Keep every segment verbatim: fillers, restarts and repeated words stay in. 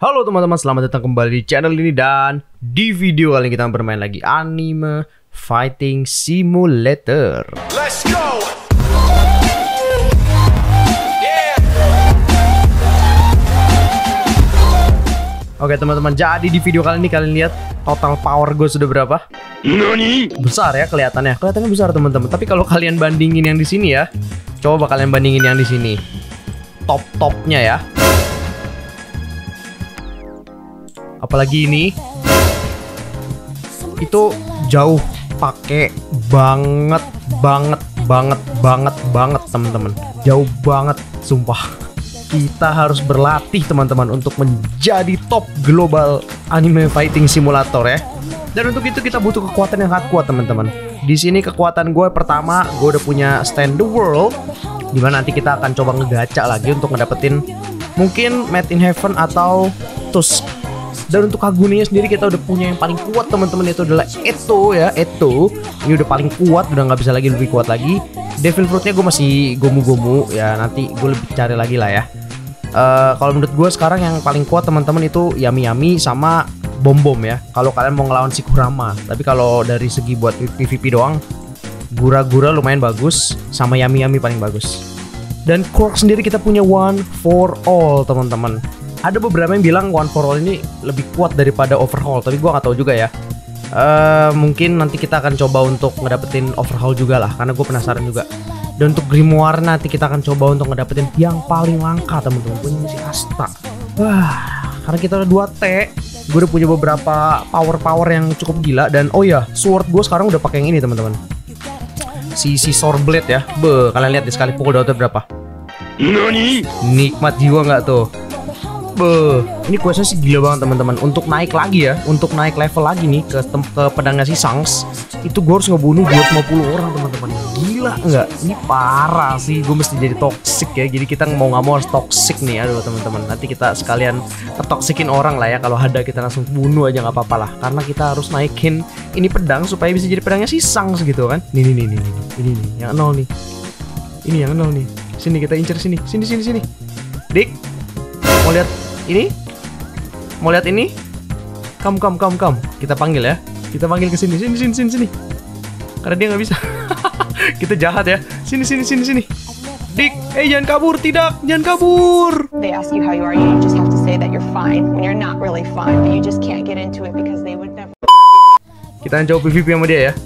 Halo teman-teman, selamat datang kembali di channel ini. Dan di video kali ini kita bermain lagi Anime Fighting Simulator. Let's go. Oke teman-teman, jadi di video kali ini kalian lihat total power gue sudah berapa? Nani? Besar ya kelihatannya, kelihatannya besar teman-teman. Tapi kalau kalian bandingin yang di sini ya, coba kalian bandingin yang di sini, top-topnya ya. Apalagi ini, itu jauh pakai banget, banget, banget, banget, banget teman-teman. Jauh banget, sumpah. Kita harus berlatih teman-teman untuk menjadi top global anime fighting simulator ya. Dan untuk itu kita butuh kekuatan yang sangat kuat teman-teman. Di sini kekuatan gue pertama, gue udah punya Stand the World, dimana nanti kita akan coba ngegacha lagi untuk ngedapetin mungkin Made in Heaven atau Tusk. Dan untuk Kaguninya sendiri kita udah punya yang paling kuat teman-teman, itu adalah Eto ya, Eto. Ini udah paling kuat, udah nggak bisa lagi lebih kuat lagi. Devil Fruitnya gue masih gomu-gomu ya, nanti gue lebih cari lagi lah ya. Uh, kalau menurut gue sekarang yang paling kuat teman-teman itu Yami Yami sama Bom Bom ya. Kalau kalian mau ngelawan si Kurama. Tapi kalau dari segi buat P V P doang, Gura Gura lumayan bagus, sama Yami Yami paling bagus. Dan Quirk sendiri kita punya One for All teman-teman. Ada beberapa yang bilang One for All ini lebih kuat daripada Overhaul, tapi gue nggak tahu juga ya. Uh, mungkin nanti kita akan coba untuk ngedapetin Overhaul juga lah, karena gue penasaran juga. Dan untuk Grimoire nanti kita akan coba untuk ngedapetin yang paling langka teman-teman, punya si Asta. Wah, karena kita udah dua T, gue udah punya beberapa power-power yang cukup gila. Dan oh ya, sword gue sekarang udah pakai yang ini teman-teman, si si Sword Blade ya. Be, kalian lihat di sekali pukul daunnya berapa? Nani? Nikmat jiwa nggak tuh? Be, ini questnya sih gila banget teman-teman. Untuk naik lagi ya, untuk naik level lagi nih ke, ke pedangnya si Shanks, itu gue harus ngebunuh dua ratus lima puluh orang teman-teman. Gila nggak? Ini parah sih, gue mesti jadi toxic ya. Jadi kita mau nggak mau harus toxic nih, aduh teman-teman. Nanti kita sekalian ketoksikin orang lah ya. Kalau ada kita langsung bunuh aja nggak apa-apa lah. Karena kita harus naikin ini pedang supaya bisa jadi pedangnya si Shanks gitu kan. Nih nih nih nih nih, ini nih yang nol nih. Ini yang nol nih. Sini kita incer sini, sini sini sini. Dik, mau lihat ini? Mau lihat ini? Kam kam kam kam. Kita panggil ya. Kita panggil ke sini. Sini sini sini sini. Karena dia nggak bisa. Kita jahat ya. Sini sini sini sini. Dik, eh jangan kabur, tidak, jangan kabur. They ask you how you are, you just have to say that you're fine when you're not really fine, but you just can't get into it because they would never. Kita coba P V P sama dia ya.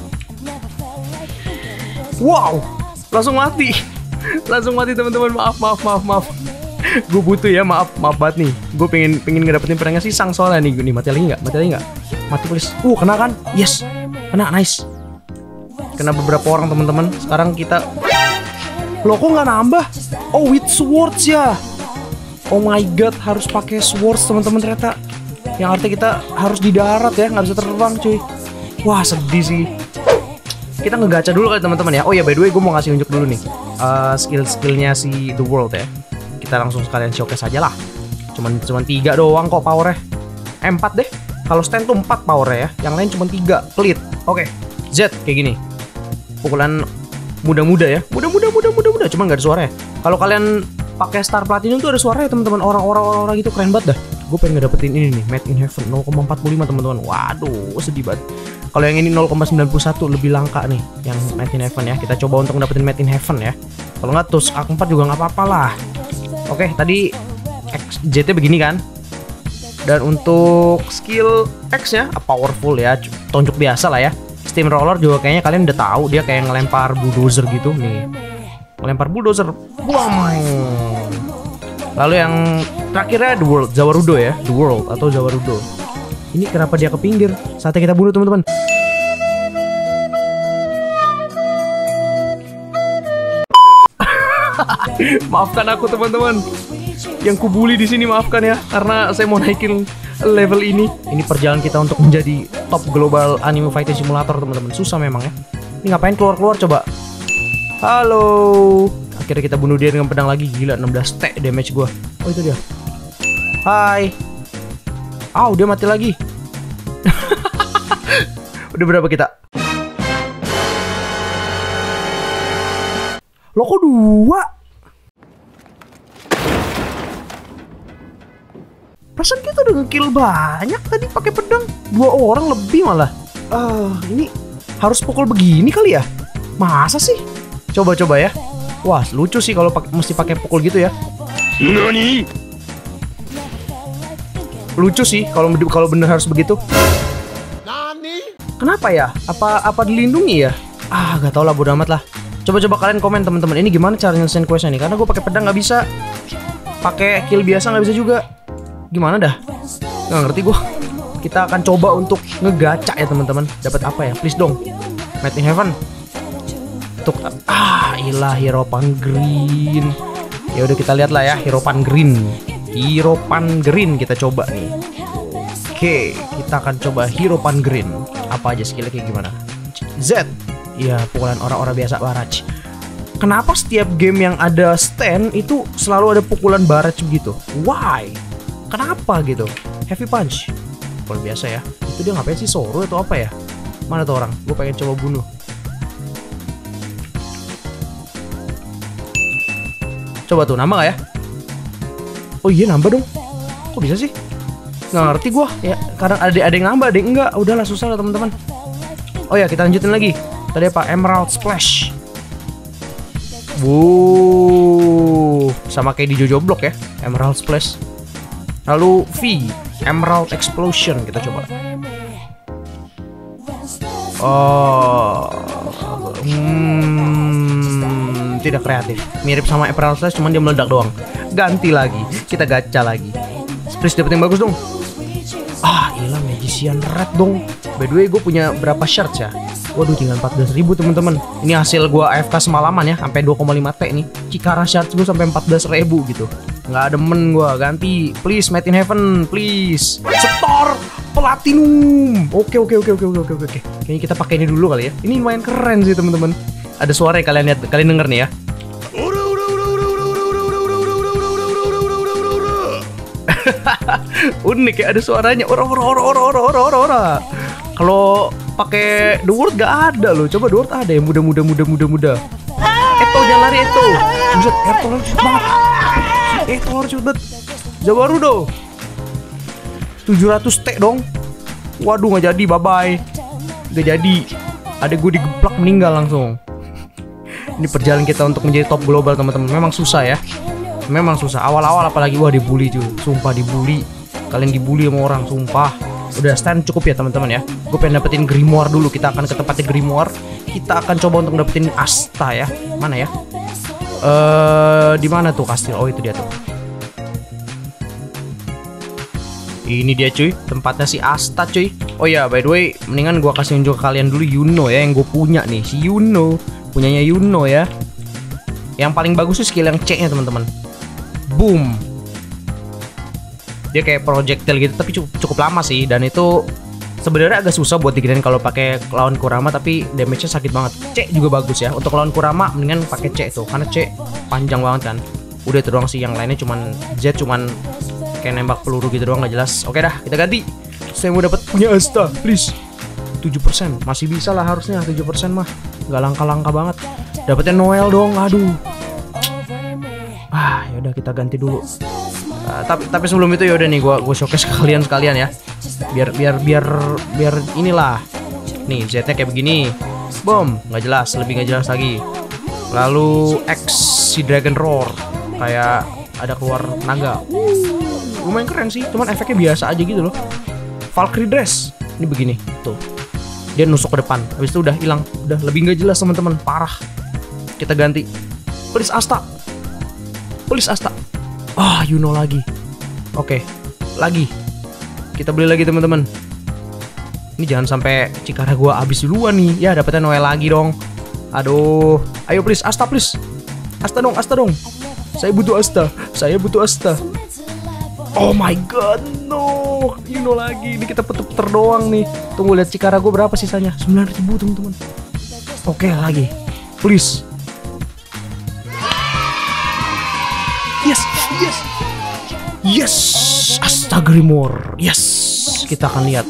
Wow, langsung mati. Langsung mati teman-teman. Maaf maaf maaf maaf. Gue butuh ya, maaf maaf banget nih. Gue pengen pengen ngedapetin pedangnya si Sang soalnya nih. Nih mati lagi nggak? Mati lagi nggak? Mati please. Uh kena kan? Yes, kena, nice. Kena beberapa orang teman-teman. Sekarang kita, loh kok nggak nambah? Oh with swords ya. Oh my god, harus pakai swords teman-teman ternyata. Yang artinya kita harus di darat ya, nggak bisa terbang cuy. Wah sedih sih. Kita ngegacha dulu kali teman-teman ya. Oh ya by the way, gue mau ngasih unjuk dulu nih uh, skill-skillnya si The World ya. Kita langsung sekalian showcase aja lah. Cuman cuman tiga doang kok powernya. Eh, empat deh. Kalau stand tuh empat powernya ya. Yang lain cuma tiga. Pelit. Oke. Z kayak gini. Pukulan muda-muda ya. Muda-muda muda-muda muda. Cuma nggak ada suaranya. Kalau kalian pakai Star Platinum tuh ada suaranya teman-teman. Orang-orang orang gitu keren banget dah. Gue pengen ngedapetin ini nih, Made in Heaven nol koma empat puluh lima teman-teman. Waduh, sedih banget. Kalau yang ini nol koma sembilan puluh satu lebih langka nih, yang Made in Heaven ya. Kita coba untuk ngedapetin Made in Heaven ya. Kalau nggak Tusk A empat juga nggak apa-apa lah. Oke, tadi J T begini kan. Dan untuk skill X ya, powerful ya, tonjok biasa lah ya. Steamroller juga kayaknya kalian udah tahu, dia kayak ngelempar bulldozer gitu nih. Ngelempar bulldozer. Buang. Lalu yang terakhirnya The World, Zawarudo ya, The World atau Zawarudo. Ini kenapa dia ke pinggir? Saatnya kita bunuh teman-teman. Maafkan aku teman-teman. Yang kubuli di sini maafkan ya, karena saya mau naikin level ini. Ini perjalanan kita untuk menjadi top global anime fighting simulator teman-teman. Susah memang ya. Ini ngapain keluar-keluar coba? Halo. Akhirnya kita bunuh dia dengan pedang lagi. Gila, enam belas T damage gua. Oh itu dia. Hai. Au, dia mati lagi. Udah berapa kita? Loh kok dua? Perasaan kita udah nge-kill banyak tadi pakai pedang. Dua orang lebih malah. Ah, uh, ini harus pukul begini kali ya? Masa sih? Coba-coba ya. Wah, lucu sih kalau pak mesti pakai pukul gitu ya. Nani? Lucu sih kalau kalau bener harus begitu. Nani? Kenapa ya? Apa apa dilindungi ya? Ah, gak tau lah, bodo amat lah. Coba-coba kalian komen teman-teman. Ini gimana cara nyelesain questnya nih? Karena gue pakai pedang nggak bisa. Pakai kill biasa nggak bisa juga. Gimana dah? Nggak ngerti gue. Kita akan coba untuk ngegaca ya teman-teman. Dapat apa ya? Please dong. Made in Heaven. Untuk ah, ilah Hero Pan Green. Ya udah kita lihat lah ya, Hero Pan Green. Hero Pan Green kita coba nih. Oke, kita akan coba Hero Pan Green. Apa aja skillnya kayak gimana? Z. Iya, pukulan orang-orang biasa barrage. Kenapa setiap game yang ada stand itu selalu ada pukulan barrage begitu? Why? Kenapa gitu? Heavy punch. Pukulan biasa ya. Itu dia ngapain sih, Zoro atau apa ya? Mana tuh orang? Gue pengen coba bunuh. Coba tuh, nambah gak ya? Oh iya, nambah dong. Kok bisa sih? Nggak ngerti gue. Ya, kadang ada, ada yang nambah, ada yang enggak. Udahlah, susah lah teman-teman. Oh ya, kita lanjutin lagi. Tadi apa? Emerald Splash. Wuh, sama kayak di Jojo Block ya. Emerald Splash. Lalu V, Emerald Explosion. Kita coba. Oh, hmm, tidak kreatif. Mirip sama Emerald Splash, cuman dia meledak doang. Ganti lagi, kita gacha lagi. Please dapet yang bagus dong. Ah, ilah Magician Red dong. By the way, gue punya berapa shards ya? Waduh, tinggal empat belas ribu teman-teman. Ini hasil gue A F K semalaman ya, sampai dua koma lima T nih. Cikara shards gue sampai empat belas ribu gitu. Nggak demen gue, ganti. Please, Made in Heaven, please. Setor Platinum. Oke, oke, oke, oke, oke, oke, oke. Kayaknya kita pakai ini dulu kali ya. Ini lumayan keren sih teman-teman. Ada suara yang kalian lihat, kalian denger nih ya. Unik ya, ada suaranya. Ora ora ora ora ora ora ora ora. Kalau pakai The Word gak ada loh. Coba The Word ada ya, muda muda muda muda muda. Eto, jangan lari Eto. Buset, Eto lari cepet banget. Eto lari cepet banget. Jawarudo tujuh ratus T dong. Waduh, gak jadi, bye bye. Gak jadi. Ada gue digeplak meninggal langsung. Ini perjalanan kita untuk menjadi top global teman-teman. Memang susah ya. Memang susah. Awal-awal apalagi, wah dibully cuy. Sumpah dibully. Kalian dibully sama orang, sumpah. Udah stand cukup ya teman-teman ya. Gue pengen dapetin Grimoire dulu. Kita akan ke tempatnya Grimoire. Kita akan coba untuk dapetin Asta ya. Mana ya? Eh, uh, di mana tuh kastil? Oh, itu dia tuh. Ini dia cuy, tempatnya si Asta cuy. Oh ya, by the way, mendingan gue kasih unjuk ke kalian dulu Yuno ya, yang gue punya nih. Si Yuno, punyanya Yuno ya. Yang paling bagus tuh skill yang C-nya teman-teman. Boom. Dia kayak projectile gitu, tapi cukup, cukup lama sih. Dan itu sebenarnya agak susah buat digedein kalau pakai lawan Kurama, tapi damage-nya sakit banget. C juga bagus ya. Untuk lawan Kurama mendingan pakai C tuh, karena C panjang banget kan. Udah itu doang sih, yang lainnya cuman Z cuman kayak nembak peluru gitu doang, gak jelas. Oke dah, kita ganti. Saya mau dapat punya Asta, please. tujuh persen, masih bisa lah harusnya. Tujuh persen mah gak langka-langka banget. Dapatnya Noel dong, aduh. Ah, yaudah kita ganti dulu. Uh, tapi tapi sebelum itu yaudah nih, gua gua showcase ke kalian sekalian ya. Biar biar biar biar inilah. Nih Z-nya kayak begini. Boom, nggak jelas, lebih nggak jelas lagi. Lalu X si Dragon Roar, kayak ada keluar naga. Uh, lumayan keren sih, cuman efeknya biasa aja gitu loh. Valkyrie Dress, ini begini, tuh. Dia nusuk ke depan, habis itu udah hilang, udah lebih nggak jelas teman-teman, parah. Kita ganti. Please Asta. Please Asta. Ah, you know lagi. Oke, okay. Lagi. Kita beli lagi teman-teman. Ini jangan sampai Cikara gua habis duluan nih. Ya, dapetnya Noel lagi dong. Aduh. Ayo please Asta please. Asta dong, Asta dong. Saya butuh Asta. Saya butuh Asta. Oh my god, no. You know lagi. Ini kita puter-puter doang nih. Tunggu lihat Cikara gua berapa sisanya. sembilan ribu teman-teman. Oke, okay, lagi. Please. Yes, yes, yes, Asta Grimoire, yes, kita akan lihat.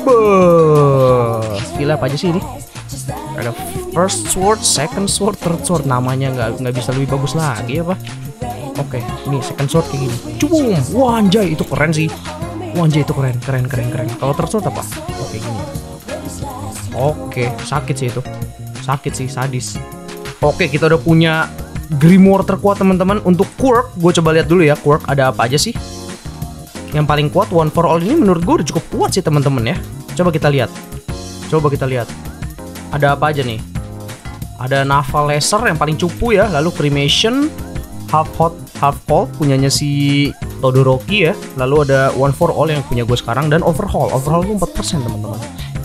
Beuh, gila apa aja sih ini? Ada first sword, second sword, third sword, namanya nggak nggak bisa lebih bagus lagi apa? Oke, ini second sword kayak gini. Cubung, wah anjay, itu keren sih. Wah, anjir itu keren, keren, keren, keren. Kalau tersut apa? Oke gini. Oke, sakit sih itu. Sakit sih, sadis. Oke, kita udah punya Grimoire terkuat teman-teman. Untuk quirk, gue coba lihat dulu ya quirk ada apa aja sih. Yang paling kuat One for All ini menurut gue udah cukup kuat sih teman-teman ya. Coba kita lihat. Coba kita lihat. Ada apa aja nih? Ada Naval Laser yang paling cupu ya. Lalu Cremation, Half Hot, Half Cold punyanya si Todoroki ya. Lalu ada One for All yang punya gue sekarang. Dan Overhaul. Overhaul itu empat persen teman-teman.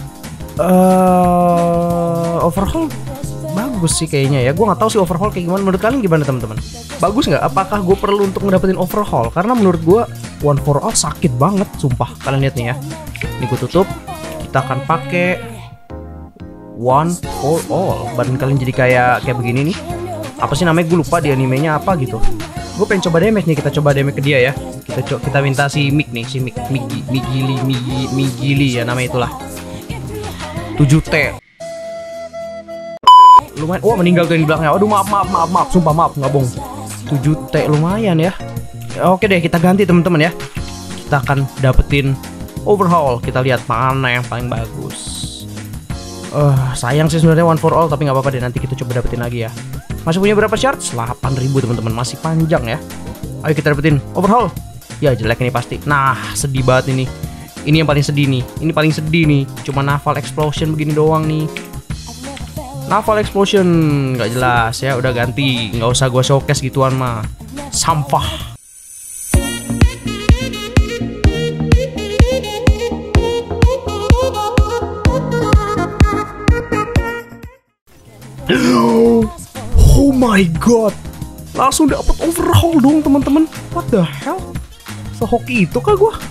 Uh, overhaul bagus sih kayaknya ya. Gue nggak tahu sih overhaul kayak gimana. Menurut kalian gimana teman-teman? Bagus nggak? Apakah gue perlu untuk ngedapetin overhaul? Karena menurut gue One for All sakit banget, sumpah. Kalian lihat nih ya. Ini gue tutup. Kita akan pakai One for All. Badan kalian jadi kayak kayak begini nih. Apa sih namanya? Gue lupa di animenya apa gitu. Gue pengen coba damage nih. Kita coba damage ke dia ya. Kita co kita minta si Mick nih, si Mick Migi Migili Migi Migili ya namanya itulah. tujuh T. Lumayan. Wah, meninggal tuh yang di belakangnya. Aduh, maaf maaf maaf maaf. Sumpah maaf, nggak bohong. tujuh T lumayan ya. Oke deh, kita ganti teman-teman ya. Kita akan dapetin overhaul. Kita lihat mana yang paling bagus. Uh, sayang sih sebenarnya One for All, tapi nggak apa-apa deh. Nanti kita coba dapetin lagi ya. Masih punya berapa shards? delapan ribu teman-teman. Masih panjang ya. Ayo kita dapetin overhaul. Ya jelek ini pasti. Nah, sedih banget ini. Ini yang paling sedih nih. Ini paling sedih nih. Cuma Naval Explosion begini doang nih. Naval Explosion nggak jelas ya. Udah ganti. Nggak usah gua showcase gituan mah. Sampah. Oh my god. Langsung dapat overhaul dong teman-teman. What the hell? Sehoki itu kah gua?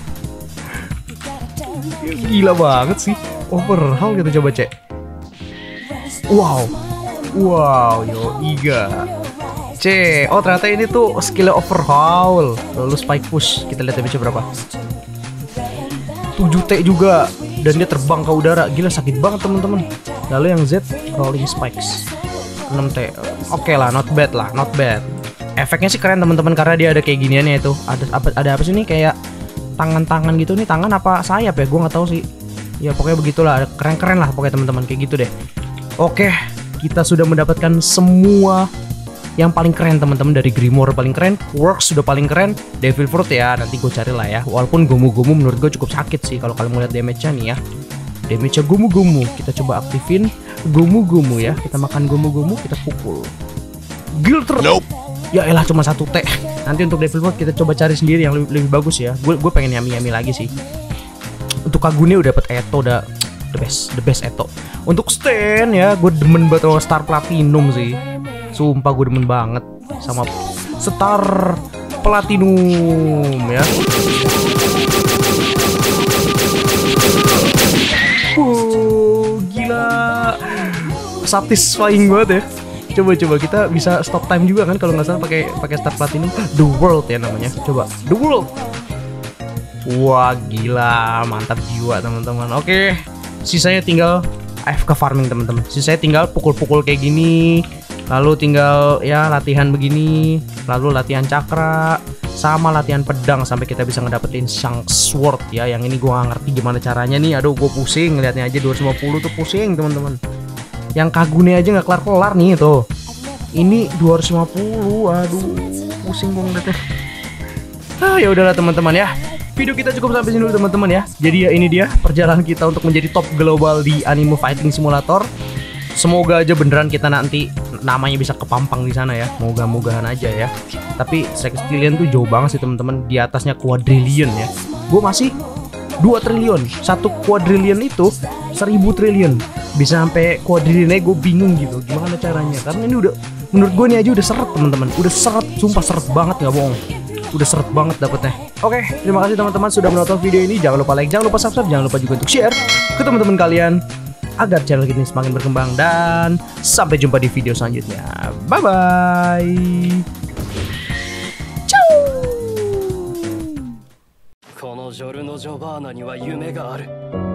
Gila banget sih. Overhaul kita coba cek. Wow. Wow, yo iga. C. Oh ternyata ini tuh skill overhaul. Lalu spike push. Kita lihat damage berapa. tujuh T juga. Dan dia terbang ke udara. Gila sakit banget teman-teman. Lalu yang Z rolling spikes. enam T. Oke lah, not bad lah, not bad. Efeknya sih keren teman-teman karena dia ada kayak giniannya itu. Ada apa ada apa sih nih kayak tangan-tangan gitu nih, tangan apa sayap ya, gue nggak tahu sih. Ya pokoknya begitulah, keren-keren lah pokoknya teman-teman kayak gitu deh. Oke, kita sudah mendapatkan semua yang paling keren teman-teman. Dari Grimoire paling keren, Quirks sudah paling keren, Devil Fruit ya nanti gue cari lah ya. Walaupun Gomu-Gomu menurut gue cukup sakit sih kalau kalian mau lihat damage-nya nih ya. Damage-nya Gomu-Gomu, kita coba aktifin Gomu-Gomu ya. Kita makan Gomu-Gomu, kita pukul. Gilter. Nope. Ya elah cuma satu T. Nanti untuk Devil Fruit kita coba cari sendiri yang lebih, lebih bagus ya. Gue gue pengen yami-yami lagi sih. Untuk Kagune udah dapet Eto, udah the best, the best Eto. Untuk Stan ya, gue demen banget sama Star Platinum sih. Sumpah gue demen banget sama Star Platinum ya. Wow, gila. Satisfying banget ya. Coba-coba kita bisa stop time juga kan kalau nggak salah pakai pakai Star Platinum. The World ya namanya. Coba The World. Wah gila, mantap jiwa teman-teman. Oke, sisanya tinggal A F K farming teman-teman. Sisanya tinggal pukul-pukul kayak gini. Lalu tinggal ya latihan begini. Lalu latihan cakra sama latihan pedang sampai kita bisa ngedapetin Shang Sword ya. Yang ini gua nggak ngerti gimana caranya nih. Aduh, gue pusing ngeliatnya aja. Dua ratus lima puluh tuh pusing teman-teman. Yang Kagune aja nggak kelar-kelar nih tuh. Ini dua ratus lima puluh. Aduh, pusing gue ngeliatnya. Ah, ya udahlah teman-teman ya. Video kita cukup sampai sini dulu teman-teman ya. Jadi ya ini dia perjalanan kita untuk menjadi top global di Anime Fighting Simulator. Semoga aja beneran kita nanti namanya bisa kepampang di sana ya. Moga-mogahan aja ya. Tapi sextillion tuh jauh banget sih teman-teman. Di atasnya quadrillion ya. Gue masih dua triliun. Satu quadrillion itu seribu triliun. Bisa sampai quadrillion gue bingung gitu. Gimana caranya? Karena ini udah menurut gue nih aja udah seret teman-teman. Udah seret, sumpah seret banget nggak bohong. Udah seret banget dapetnya. Oke, terima kasih teman-teman sudah menonton video ini. Jangan lupa like, jangan lupa subscribe, jangan lupa juga untuk share ke teman-teman kalian agar channel ini semakin berkembang. Dan sampai jumpa di video selanjutnya. Bye bye. Ciao. このジョルノ・ジョバーナには夢がある。